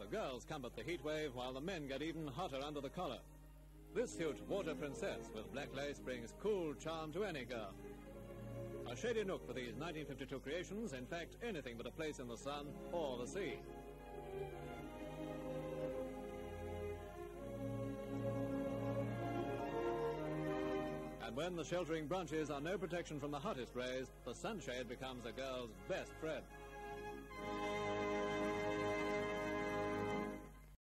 The girls combat the heat wave while the men get even hotter under the collar. This suit, Water Princess, with black lace, brings cool charm to any girl. A shady nook for these 1952 creations, in fact, anything but a place in the sun or the sea. And when the sheltering branches are no protection from the hottest rays, the sunshade becomes a girl's best friend.